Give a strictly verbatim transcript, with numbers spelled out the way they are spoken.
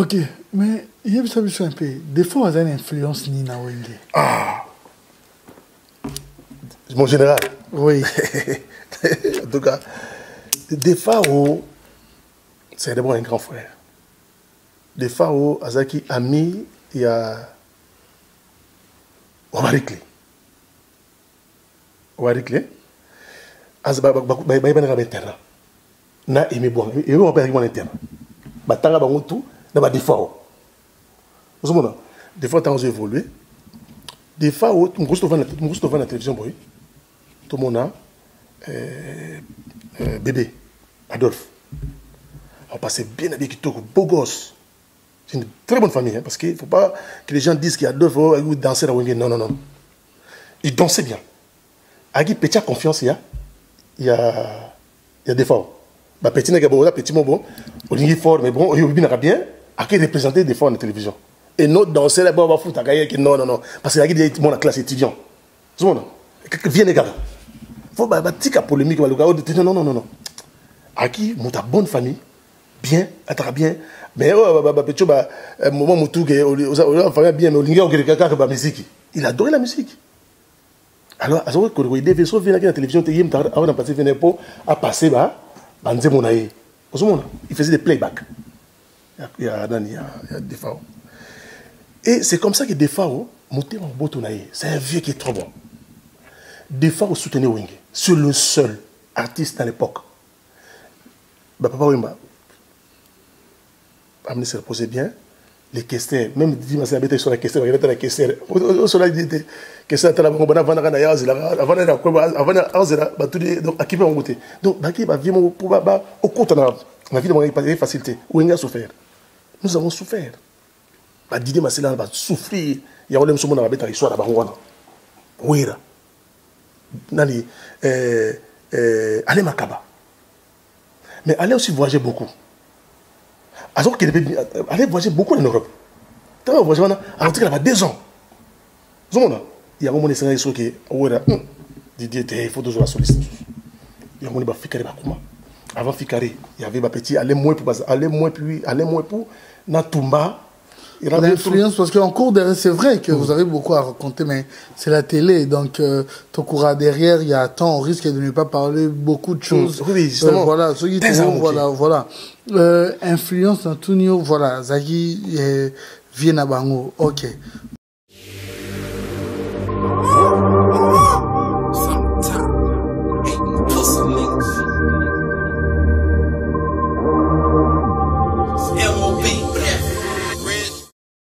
Ok, mais il y a un peu. Des fois, on a une influence ni na wenge. Ah, mon général. Oui. En tout cas, des Pharaons, c'est d'abord un grand frère. Des Pharaons, Azaki, ami, il y a Omarikle. Omarikle. Azaba, il y a un terrain. Na aimé bon, il y a un terrain. Batanga bangutu, na ba des Pharaons. Vous savez, des fois, quand on évolué, des Pharaons, on goûte devant la télévision, boy. Tout le monde a euh, euh, bébé, Adolphe. On passait bien avec qui beau gosse. C'est une très bonne famille, hein, parce qu'il ne faut pas que les gens disent qu'Adolphe oh, dansait dans Wenge. Non, non, non. Il dansait bien. Avec une petite confiance, il y a, il y a, il y a des forts. Bah, petit n'est pas petit, mon bon. On dit fort, mais bon, il y a bien. À qui représenter des forts en télévision. Et notre danseur là-bas, on va foutre à gagner. Non, non, non. Parce qu'il y a des gens dans la classe étudiant. C'est bon, viens les gars. Faut bah tika polémique non non non non aki monta bonne famille bien attra bien mais oh bah bah petit bah moment mutu que on famille bien mais olinga quelqu'un qui ba musique il adorait la musique alors à ce moment où il devait sauver la télévision te yim avant de passer venir pour à passer bah banze monaï au moment il faisait des playback il y a il y a il y a des fois et c'est comme ça que des fois monter en botonaï c'est un vieux qui est trop bon. Des fois, on soutenait Wenge. C'est le seul artiste à l'époque. Bah, papa Wemba, amener se reposer bien. Les questions, même dit ma sœur sur la question, il y avait la question. Au soleil, il dit question à la bonne avant d'aller à Yazela, avant d'aller à quoi, avant d'aller à Yazela, bah tout les donc à qui va on goûter. Donc bah qui va vivre pour bah au compte on a la vie de pas facilité. Wenge a souffert. Nous avons souffert. Bah Didier Masséla va souffrir. Il y a un homme sur mon arabette à l'histoire là-bas. Oui là. Nani, euh, euh, allez Makaba. Mais allez aussi voyager beaucoup. Alors qu'il devait aller voyager beaucoup en Europe. Tu vas voyager maintenant, alors qu'il a deux ans. Il y a un moment où il y a Didier, il faut toujours la solliciter. Il y a un moment où il y a avant Fikari, il y avait un petit, aller moins pour aller moins puis aller moins pour Natumba. L'influence, parce qu'en cours derrière, c'est vrai que mmh. vous avez beaucoup à raconter, mais c'est la télé, donc euh, ton courant derrière, il y a temps, on risque de ne pas parler beaucoup de choses. Mmh. Oui, justement. Euh, voilà, ceux qui trouvent, voilà, voilà. Euh, influence dans tout niveau, voilà, Zagi, Viena Bango, ok.